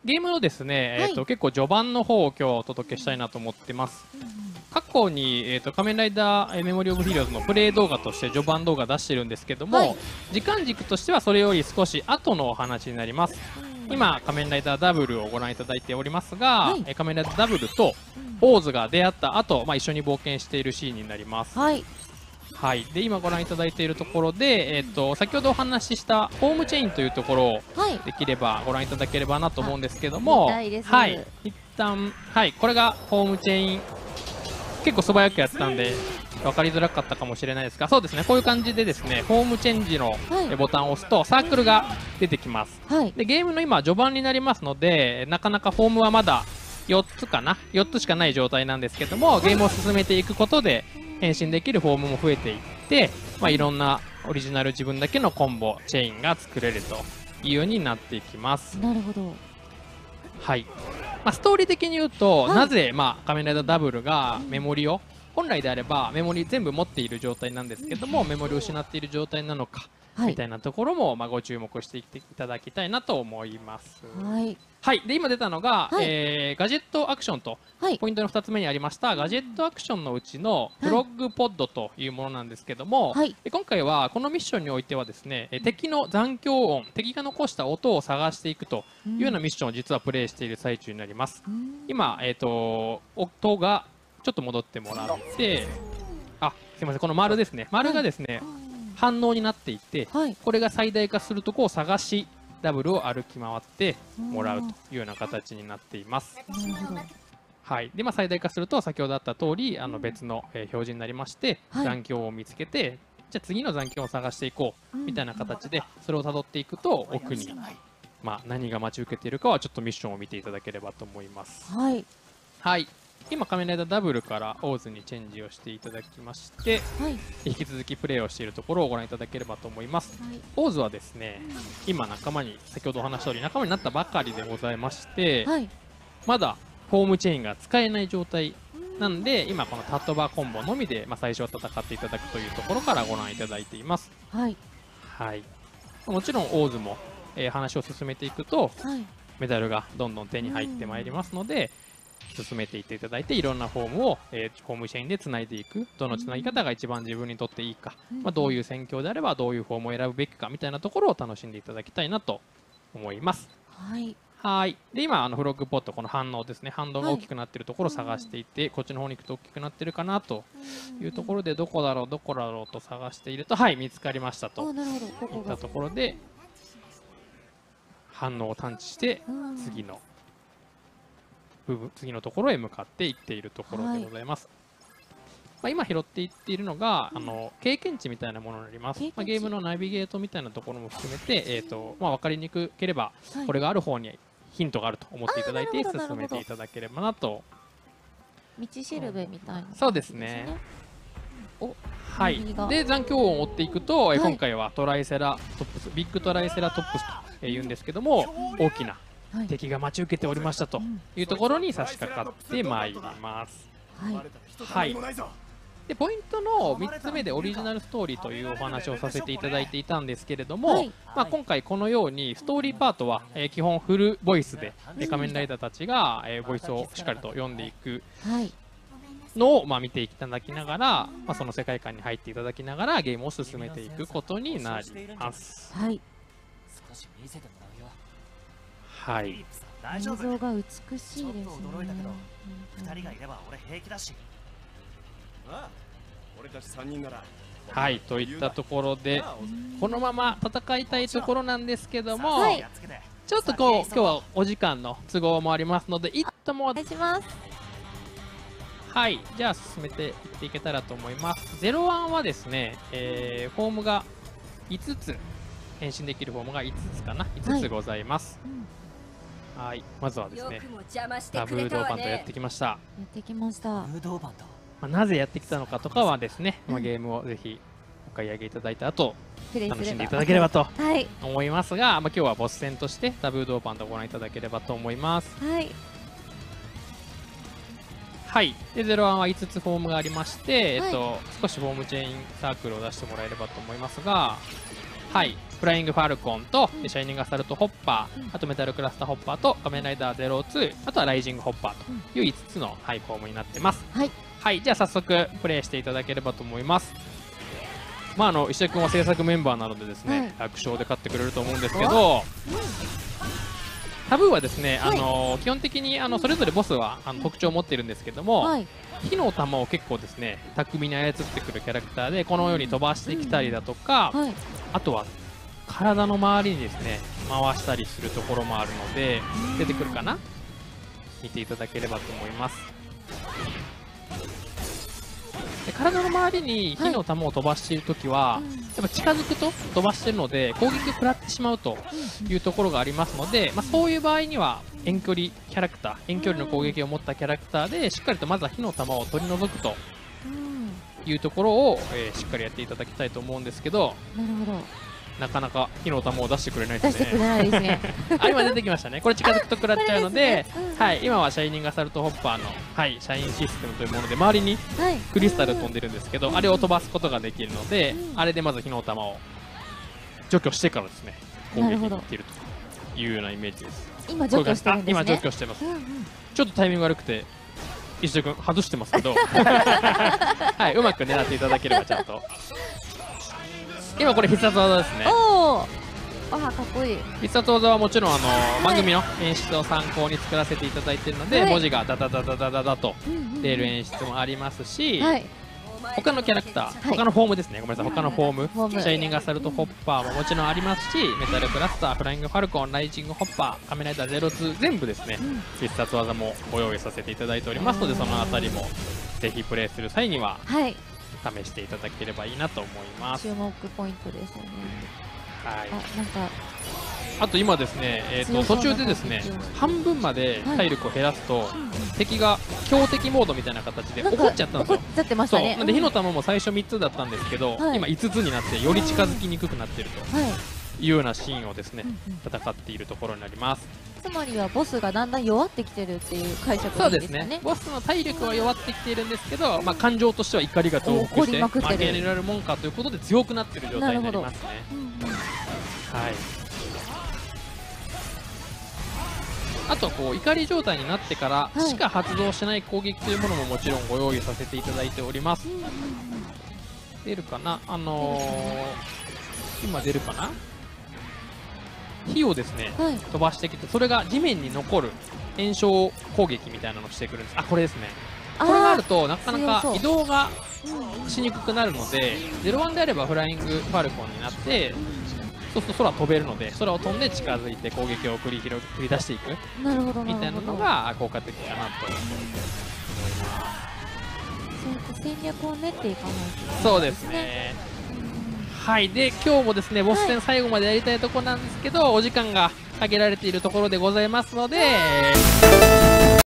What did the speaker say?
ゲームのですね、 はい結構序盤の方を今日お届けしたいなと思ってます。過去に、仮面ライダーメモリー・オブ・ヒーローズのプレイ動画として序盤動画出してるんですけども、 はい、 時間軸としてはそれより少し後のお話になります。今、仮面ライダーダブルをご覧いただいておりますが、 はい、 仮面ライダーダブルとオーズが出会った後、一緒に冒険しているシーンになります。 はい、 はい、で今ご覧いただいているところで、先ほどお話ししたホームチェインというところをはい、 できればご覧いただければなと思うんですけども、 見たいです。 はい、一旦、はい、これがホームチェイン、結構素早くやったんで分かりづらかったかもしれないですが、そうですね、こういう感じでですね、ホームチェンジのはいボタンを押すとサークルが出てきます。 はい、 でゲームの今序盤になりますので、なかなかフォームはまだ4つかな、4つしかない状態なんですけども、ゲームを進めていくことで変身できるフォームも増えていって、いろんなオリジナル自分だけのコンボチェインが作れるというようになっていきます。 なるほど。 はい、ストーリー的に言うと、 はいなぜ、仮面ライダーダブルがメモリを、本来であればメモリ全部持っている状態なんですけども、メモリを失っている状態なのか、 はいみたいなところも、ご注目していただきたいなと思います。 はい、 はい、で今出たのが、 はいガジェットアクションとはい、 ポイントの2つ目にありましたガジェットアクションのうちのフロッグポッドというものなんですけども、 はい、 今回はこのミッションにおいてはですね、敵の残響音、敵が残した音を探していくというようなミッションを実はプレイしている最中になります。今、音がちょっと戻ってもらって、すいません、この丸ですね、丸がですね、反応になっていて、 はい、 これが最大化するとこを探しダブルを歩き回ってもらうというような形になっています。 なるほど。 はい、で最大化すると先ほどあった通り別の、表示になりまして、 はい残響を見つけて、じゃあ次の残響を探していこうみたいな形でそれをたどっていくと奥に、何が待ち受けているかはちょっとミッションを見ていただければと思います。 はい、 はい、今仮面ライダーダブルからオーズにチェンジをしていただきまして、 はい、 引き続きプレイをしているところをご覧いただければと思います。オーズはですね、今仲間に、先ほどお話した通り仲間になったばかりでございまして、 はい、 まだホームチェインが使えない状態なんで、今このタトバコンボのみで、最初は戦っていただくというところからご覧いただいています。 はい、 はい、もちろんオーズも、話を進めていくとはい、 メダルがどんどん手に入ってまいりますので、進めていっていただいて、いろんなフォームを、ホームチェインでつないでいく、どのつなぎ方が一番自分にとっていいか、どういう戦況であればどういうフォームを選ぶべきかみたいなところを楽しんでいただきたいなと思います。 はい、 はい、で今フロッグポット、この反応ですね、反動が大きくなっているところを探していて、こっちの方に行くと大きくなってるかなというところで、どこだろうどこだろうと探していると、はい、見つかりましたとなるほど。こいったこが。 ところで反応を探知して次の次のところへ向かっていっているところでございます。今拾っていっているのが、経験値みたいなものになります。ゲームのナビゲートみたいなところも含めて、分かりにくければ、これがある方にヒントがあると思っていただいて進めていただければなと。 道しるべみたいな、 そうですね。 お、 はい、で残響音を追っていくと、今回はトライセラトップス、ビッグトライセラトップスというんですけども、大きな敵が待ち受けておりましたというところに差し掛かってまいります。はい、でポイントの3つ目でオリジナルストーリーというお話をさせていただいていたんですけれども、今回このようにストーリーパートは、基本フルボイスで、仮面ライダーたちが、ボイスをしっかりと読んでいくのを、見ていただきながら、その世界観に入っていただきながらゲームを進めていくことになります。 はい、 はい、 映像が美しいですね。 2人がいれば俺平気だし。俺たち3人なら。 はい、といったところでこのまま戦いたいところなんですけども、ちょっと今日はお時間の都合もありますので、いっともお願いします。はい、じゃあ進めていっていけたらと思います。01はですね、フォームが5つ、変身できるフォームが5つかな、5つございます。はい、まずはですね、ダブードーバンドやってきました。 やってきました。 なぜやってきたのかとかはですね、ゲームをぜひお買い上げいただいた後楽しんでいただければと思いますが、今日はボス戦としてダブードーバンドをご覧いただければと思います。はい、で01は5つフォームがありまして、少しフォームチェインサークルを出してもらえればと思いますが、 はい、フライングファルコンと、シャイニングアサルトホッパー、あとメタルクラスターホッパーと仮面ライダー02、あとはライジングホッパーという5つの、はい、フォームになってます。 はい、 はい、じゃあ早速プレイしていただければと思います。まあ石田君は制作メンバーなのでですね、 はい、 楽勝で勝ってくれると思うんですけど、タブーはですね、 はい、 基本的にそれぞれボスは特徴を持っているんですけども、 はい、 火の玉を結構ですね巧みに操ってくるキャラクターで、このように飛ばしてきたりだとか、 はい、 あとは体の周りにですね回したりするところもあるので、出てくるかな、見ていただければと思います。で体の周りに火の玉を飛ばしているときは、やっぱ近づくと飛ばしているので攻撃を食らってしまうというところがありますので、そういう場合には遠距離キャラクター、遠距離の攻撃を持ったキャラクターでしっかりとまずは火の玉を取り除くというところを、しっかりやっていただきたいと思うんですけど、 なるほど。 なかなか火の玉を出してくれないですね。 出してくれないですね。 あ、今出てきましたね。これ近づくと食らっちゃうので、 これですね、 はい、今はシャイニングアサルトホッパーの、はい、シャインシステムというもので周りにはい、 クリスタル飛んでるんですけど、あれを飛ばすことができるので、あれでまず火の玉を除去してからですね攻撃にいっているというようなイメージです。 今除去してるんですね。 今除去してます。ちょっとタイミング悪くて石田君外してますけどはい、うまく狙っていただければちゃんと。今これ必殺技ですね。 おお、あ、かっこいい。 必殺技はもちろん番組の演出を参考に作らせていただいているので、 はい、 文字がダダダダダダダと出る演出もありますし、 はい、 他のキャラクター、 はい、 他のフォームですね、ごめんなさい、他のフォーム、 フォームシャイニングアサルトホッパーももちろんありますし、メタルクラスター、フライングファルコン、ライジングホッパー、仮面ライダー02、全部ですね、必殺技もご用意させていただいておりますので、そのあたりもぜひプレイする際にははい、 試していただければいいなと思います。 注目ポイントですよね。 はい、 あ、なんかあと今ですね、途中でですね半分まで体力を減らすと、敵が強敵モードみたいな形で怒っちゃったんですよ。 怒っちゃってましたね。 そうなんで火の玉も最初3つだったんですけど、 はい、 今5つになってより近づきにくくなっているとはい、 いうようなシーンをですね、戦っているところになります。 つまりはボスがだんだん弱ってきてるっていう解釈そうでかね。 ですすね、ボスの体力は弱ってきているんですけど、感情としては怒りが増幅して負けられるもんかということで強くなっている状態になりますね。はい、あとこう怒り状態になってからしか発動しない攻撃というものももちろんご用意させていただいております。出るかな、今出るかな、火をですね、 はい、 飛ばしてきて、それが地面に残る炎症攻撃みたいなのをしてくるんです。あ、これですね。これがあるとなかなか移動がしにくくなるので、01であればフライングファルコンになって、そうすると空飛べるので、空を飛んで近づいて攻撃を繰り出していくみたいなのが効果的かなと思います。 そういった戦略を練っていかないといけないですね。 そうですね。はい、で今日もですねボス戦最後までやりたいところなんですけど、お時間が限られているところでございますので、